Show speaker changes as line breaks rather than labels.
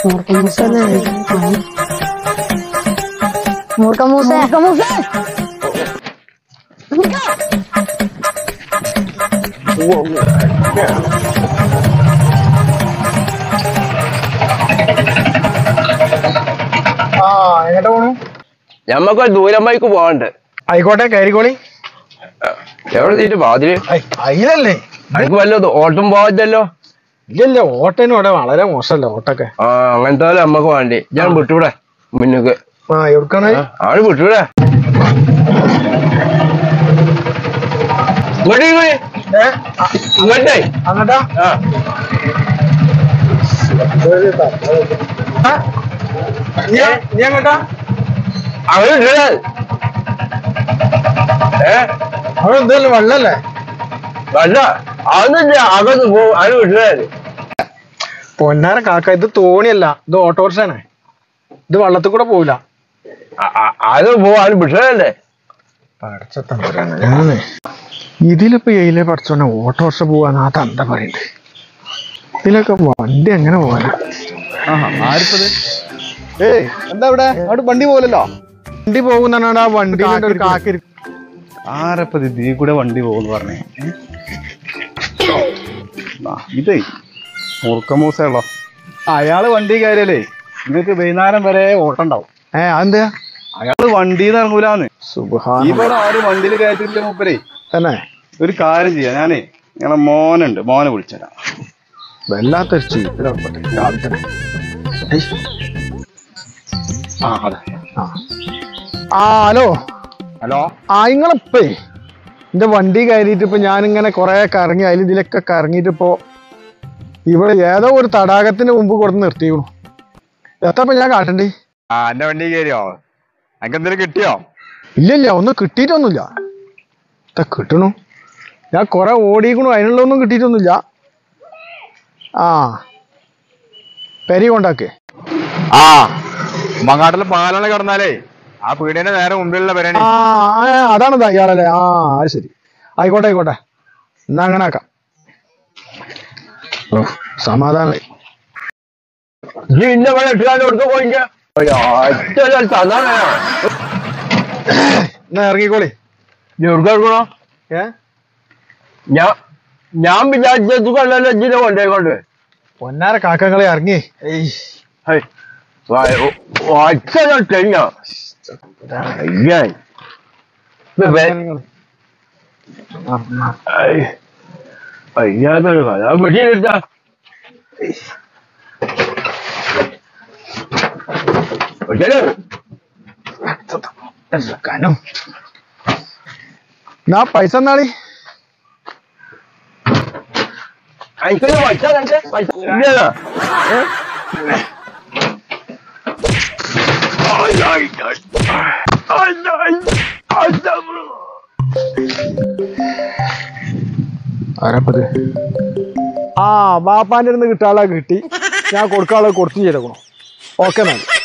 എങ്ങോട്ടാ പോണു?
ഞമ്മക്ക് ദൂരം ബൈക്ക് പോകണ്ട്.
ആയിക്കോട്ടെ, കയറിക്കോളി.
എവിടെ തീറ്റ് വാതില്
അയിലല്ലേ?
എനിക്ക് വല്ലതും ഓട്ടം പോവല്ലോ.
ഇല്ലല്ല, ഓട്ടനും അവിടെ വളരെ മോശമല്ല ഓട്ടൊക്കെ.
അങ്ങനത്തെ നമ്മക്ക് വേണ്ടി ഞാൻ വിട്ടൂടെ മുന്നക്ക്.
എവിടുക്കാണ്
ആള് വിട്ടൂടെ? ഇങ്ങോട്ടേ
അങ്ങട്ടാ നീ അങ്ങട്ടാ?
അവര്
അവിടെ എന്തല്ലേ വെള്ളല്ലേ?
അല്ല അതൊന്നുമില്ല, അകത്ത് പോകും. അത് വിട്ടത്
പൊന്നാര കാക്ക, ഇത് തോണിയല്ല, ഇത് ഓട്ടോറിക്ഷാണ്. ഇത് വെള്ളത്തിൽ കൂടെ പോവില്ല.
അത് പോവാൻ വിട്ടതല്ലേ?
ഇതിലിപ്പോ എയിലെ പഠിച്ചോന്നെ ഓട്ടോറിക്ഷ പോവാന്ന് ആ തന്ത പറയണ്ടേ. ഇതിലൊക്കെ വണ്ടി എങ്ങനെ പോവാനാ?
ആരിപ്പത്? എന്താ ഇവിടെ അവിടെ വണ്ടി പോലല്ലോ?
വണ്ടി പോകുന്ന വണ്ടി കാക്കി
ആരപ്പത് ഇതിൽ കൂടെ വണ്ടി പോകുന്നു പറഞ്ഞേ? ഇതേ മുറുക്കമൂസയുള്ളോ? അയാള് വണ്ടി കയറിയല്ലേ നിങ്ങൾക്ക് വൈകുന്നേരം വരെ ഓട്ടം ഉണ്ടാവും.
അതെന്താ?
അയാള് വണ്ടിന്ന് ഇറങ്ങൂലാന്ന്. ഇവിടെ ആരും വണ്ടിയിൽ കയറ്റില്ല മൂപ്പരേ.
തന്നെ
ഒരു കാര്യം ചെയ്യാം, ഞാനേ ഞങ്ങളെ മോനുണ്ട്, മോനെ വിളിച്ചരാം.
വല്ലാത്തൊരു ചീപ്പിലാവട്ടെ രാവിലെ തന്നെ.
അതെ.
Hello
hello.
നിങ്ങളിപ്പേ എന്റെ വണ്ടി കയറിയിട്ട് ഇപ്പൊ ഞാനിങ്ങനെ കൊറേ കറങ്ങി അതിൽ ഇതിലൊക്കെ കറങ്ങിയിട്ടിപ്പോ ഇവിടെ ഏതോ ഒരു തടാകത്തിന് മുമ്പ് കൊടുത്ത് നിർത്തിക്കണു. എത്രപ്പോ ഞാൻ കാട്ടണ്ടേ?
എന്റെ വണ്ടി കയറിയോ? അനക്ക് എന്തെങ്കിലും കിട്ടിയോ?
ഇല്ല, ഒന്നും കിട്ടിയിട്ടൊന്നുമില്ല. കിട്ടണു, ഞാൻ കൊറേ ഓടിക്കണു, അതിനുള്ളൊന്നും കിട്ടിയിട്ടൊന്നുമില്ല. പെരി കൊണ്ടാക്കേ.
മങ്ങാട്ടില് പാലാണ് കിടന്നാലേ ആ പീടിയന്റെ നേരെ മുമ്പിലുള്ള പെരണി.
അതാണത് ഇയാളല്ലേ? അത് ശരി, ആയിക്കോട്ടെ എന്നാ അങ്ങനെ ആക്കാം. സമാധാനായി. എന്നാ ഇറങ്ങിക്കോളി.
ഞാൻ വിചാരിച്ചല്ലോ ഇതിനെ കൊണ്ടേക്കൊണ്ട്.
പൊന്നാര കാക്കങ്ങളെ ഇറങ്ങി.
കഴിഞ്ഞോ അയ്യാതൊരു കഥ പറ്റിയില്ല.
എന്നാ പൈസ എന്നാളി. ആരപ്പത്? ബാപ്പാന്റെ അടുത്ത് കിട്ടാളെ കിട്ടി, ഞാൻ കൊടുക്കാളെ കൊടുത്തും ചെയ്തേക്കണു. ഓക്കെ എന്നാ.